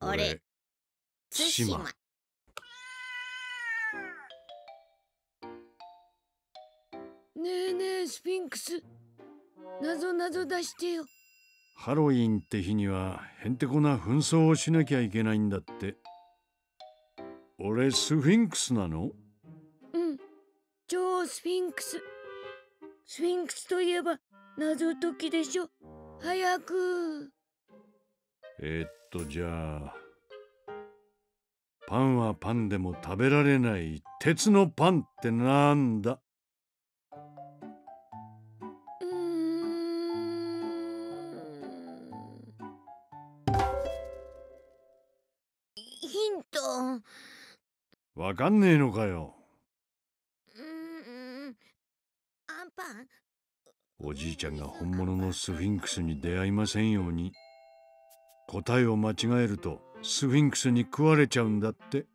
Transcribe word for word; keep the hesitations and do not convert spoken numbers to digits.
俺、対馬。 ねえねえ、スフィンクス。なぞなぞ出してよ。 ハロウィンって日にはへんてこな紛争をしなきゃいけないんだって。俺スフィンクスなの？ うん、超スフィンクス。スフィンクスといえば謎解きでしょ。早く。 えー、っとじゃあパンはパンでも食べられない鉄のパンってなんだ？ うーん。ヒント。 わかんねえのかよ。 うーん。アンパン。 おじいちゃんが本物のスフィンクスに出会いませんように。答えを間違えるとスフィンクスに食われちゃうんだって。